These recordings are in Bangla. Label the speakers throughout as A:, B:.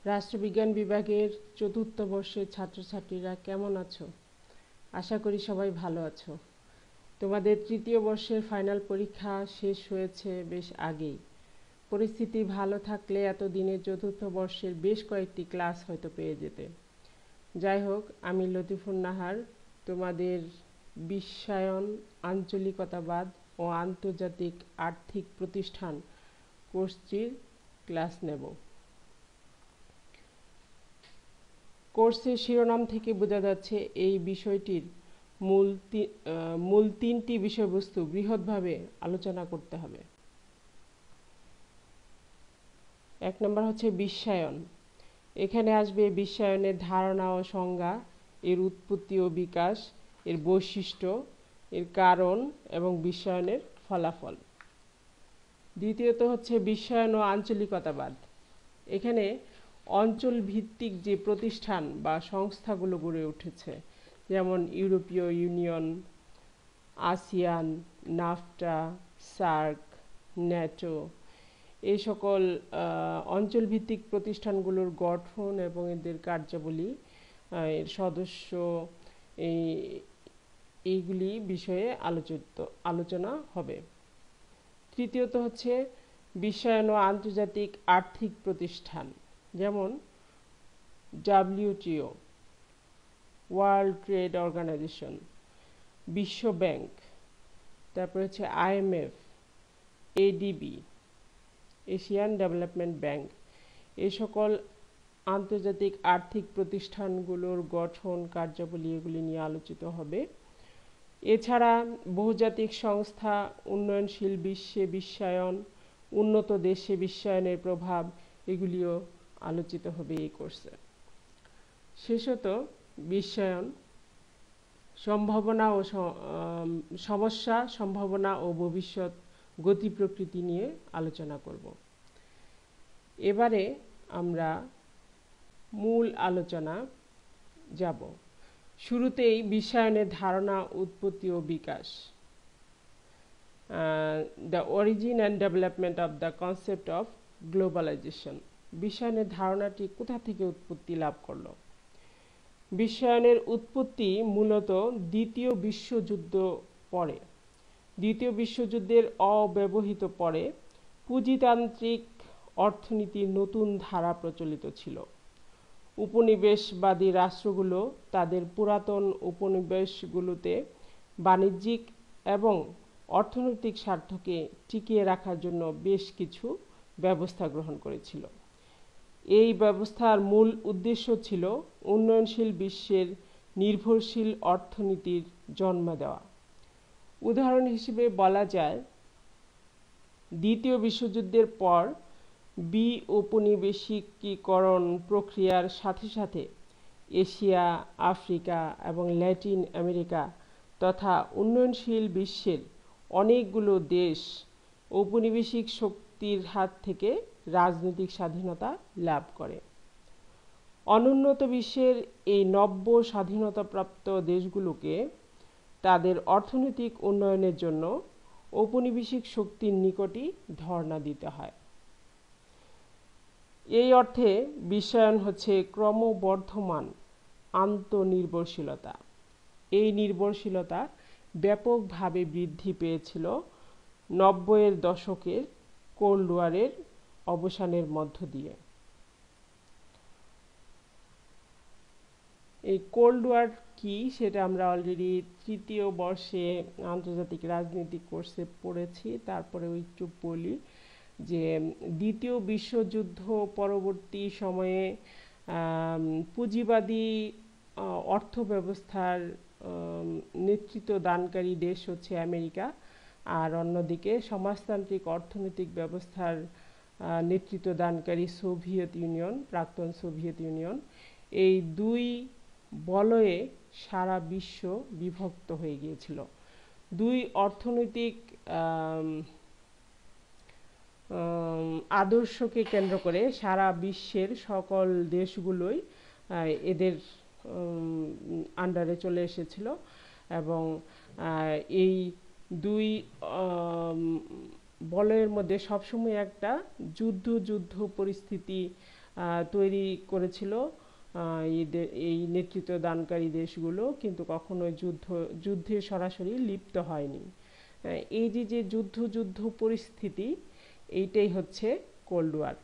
A: রাষ্ট্রবিজ্ঞান বিভাগের চতুর্থ বর্ষের ছাত্রছাত্রীরা কেমন আছো? আশা করি সবাই ভালো আছো। তোমাদের তৃতীয় বর্ষের ফাইনাল পরীক্ষা শেষ হয়েছে বেশ আগেই। পরিস্থিতি ভালো থাকলে এতদিনে চতুর্থ বর্ষের বেশ কয়েকটি ক্লাস হয়তো পেয়ে যেতে। যাই হোক, আমি লতিফুন নাহার তোমাদের বিশ্বায়ন, আঞ্চলিকতাবাদ ও আন্তর্জাতিক আর্থিক প্রতিষ্ঠান কোর্সটির ক্লাস নেব। কোর্সের শিরোনাম থেকে বোঝা যাচ্ছে এই বিষয়টির মূল তিনটি বিষয়বস্তু বৃহৎভাবে আলোচনা করতে হবে। 1 নম্বর হচ্ছে বিশ্বায়ন। এখানে আসবে বিশ্বায়নের ধারণা ও সংজ্ঞা, এর উৎপত্তি ও বিকাশ, এর বৈশিষ্ট্য, এর কারণ এবং বিশ্বায়নের ফলাফল। দ্বিতীয়ত হচ্ছে বিশ্বায়ন ও আঞ্চলিকতাবাদ। এখানে অঞ্চল ভিত্তিক যে প্রতিষ্ঠান বা সংস্থাগুলো গড়ে উঠেছে, যেমন ইউরোপীয় union, ASEAN, NAFTA, SAARC, NATO, এই সকল অঞ্চলভিত্তিক প্রতিষ্ঠানগুলোর গঠন এবং এদের কার্যাবলী, এর সদস্য, এইগুলি বিষয়ে আলোচনা হবে। তৃতীয়ত হচ্ছে বিশ্বায়ন ও আন্তর্জাতিক আর্থিক প্রতিষ্ঠান, যেমন WTO, ওয়ার্ল্ড ট্রেড অর্গানাইজেশন, বিশ্ব ব্যাংক, তারপর হচ্ছে IMF, ADB, Asian Development Bank. এই সকল আন্তর্জাতিক আর্থিক প্রতিষ্ঠানগুলোর গঠন, কার্যাবলী, এগুলি নিয়ে আলোচিত হবে। এছাড়া বহুজাতিক সংস্থা, উন্নয়নশীল বিশ্বে বিশ্বায়ন, উন্নত দেশে বিশ্বায়নের প্রভাব, এগুলিও আলোচিত হবে এই কোর্সে। শেষত বিশ্বায়ন, সমস্যা, সম্ভাবনা ও ভবিষ্যৎ গতি প্রকৃতি নিয়ে আলোচনা করব। এবারে আমরা মূল আলোচনা যাব। শুরুতেই বিশ্বায়নের ধারণা, উৎপত্তি ও বিকাশ। The origin and development of the concept of globalisation. বিশ্বায়নের ধারণাটি কোথা থেকে উৎপত্তি লাভ করলো? বিশ্বায়নের উৎপত্তি মূলত দ্বিতীয় বিশ্বযুদ্ধের অব্যবহিত পরে পুঁজিতান্ত্রিক অর্থনীতির নতুন ধারা প্রচলিত ছিল। উপনিবেশবাদী রাষ্ট্রগুলো তাদের পুরাতন উপনিবেশগুলোতে বাণিজ্যিক এবং অর্থনৈতিক স্বার্থকে টিকিয়ে রাখার জন্য বেশ কিছু ব্যবস্থা গ্রহণ করেছিল। এই ব্যবস্থার মূল উদ্দেশ্য ছিল উন্নয়নশীল বিশ্বের নির্ভরশীল অর্থনীতির জন্ম দেওয়া। উদাহরণ হিসেবে বলা যায়, দ্বিতীয় বিশ্বযুদ্ধের পর বিঔপনিবেশিকীকরণ প্রক্রিয়ার সাথে সাথে এশিয়া, আফ্রিকা এবং ল্যাটিন আমেরিকা তথা উন্নয়নশীল বিশ্বের অনেকগুলো দেশ ঔপনিবেশিক শক্তির হাত থেকে রাজনৈতিক স্বাধীনতা লাভ করে। অনুন্নত বিশ্বের এই নব্য স্বাধীনতাপ্রাপ্ত দেশগুলোকে তাদের অর্থনৈতিক উন্নয়নের জন্য ঔপনিবেশিক শক্তির নিকটই ধর্ণা দিতে হয়। এই অর্থে বিশ্বায়ন হচ্ছে ক্রমবর্ধমান আন্তঃনির্ভরশীলতা। এই নির্ভরশীলতা ব্যাপকভাবে বৃদ্ধি পেয়েছিল 90-এর দশকের কোল্ড ওয়ারের অবসানের মধ্য দিয়ে। এই কোল্ড ওয়ার কি, সেটা আমরা অলরেডি তৃতীয় বর্ষে আন্তর্জাতিক রাজনীতি কোর্সে পড়েছি। তারপরে একটু বলি যে দ্বিতীয় বিশ্বযুদ্ধ পরবর্তী সময়ে পুঁজিবাদী অর্থ ব্যবস্থার নেতৃত্ব দানকারী দেশ হচ্ছে আমেরিকা, আর অন্যদিকে সমাজতান্ত্রিক অর্থনৈতিক ব্যবস্থার নেতৃত্ব দানকারী সোভিয়েত ইউনিয়ন, প্রাক্তন সোভিয়েত ইউনিয়ন। এই দুই বলয়ে সারা বিশ্ব বিভক্ত হয়ে গিয়েছিল। দুই অর্থনৈতিক আদর্শকে কেন্দ্র করে সারা বিশ্বের সকল দেশগুলোই এদের আন্ডারে চলে এসেছিল এবং এই দুই বলয়ের মধ্যে সবসময় একটা যুদ্ধ পরিস্থিতি তৈরি করেছিল এই নেতৃত্ব দানকারী দেশগুলো, কিন্তু কখনোই যুদ্ধে সরাসরি লিপ্ত হয়নি। এই যে যুদ্ধ পরিস্থিতি, এইটাই হচ্ছে কোল্ড ওয়ার।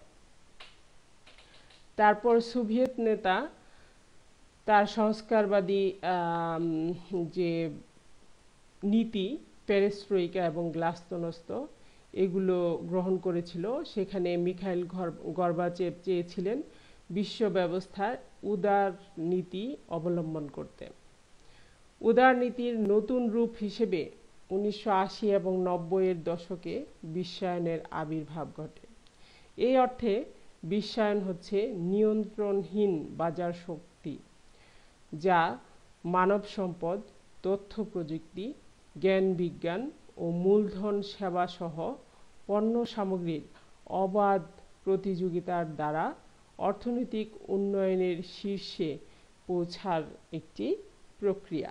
A: তারপর সোভিয়েত নেতা তার সংস্কারবাদী যে নীতি, পেরেস্ট্রোইকা এবং গ্লাস্তনস্ত, এগুলো গ্রহণ করেছিল। সেখানে মিখাইল গর্বাচেভ চেয়েছিলেন বিশ্ব ব্যবস্থার উদার নীতি অবলম্বন করতে। উদার নীতির নতুন রূপ হিসেবে 1980 এবং 90-এর দশকে বিশ্বায়নের আবির্ভাব ঘটে। এই অর্থে বিশ্বায়ন হচ্ছে নিয়ন্ত্রণহীন বাজার শক্তি, যা মানব সম্পদ, তথ্য প্রযুক্তি, জ্ঞান বিজ্ঞান ও মূলধন সেবা সহ পণ্য সামগ্রীর অবাধ প্রতিযোগিতার দ্বারা অর্থনৈতিক উন্নয়নের শীর্ষে পৌঁছার একটি প্রক্রিয়া।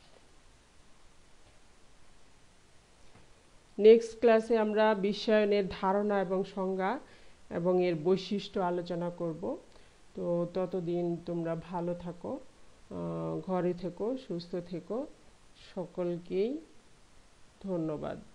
A: নেক্সট ক্লাসে আমরা বিশ্বায়নের ধারণা এবং সংজ্ঞা এবং এর বৈশিষ্ট্য আলোচনা করব। তো ততদিন তোমরা ভালো থাকো, ঘরে থেকো, সুস্থ থেকো। সকলকেই ধন্যবাদ।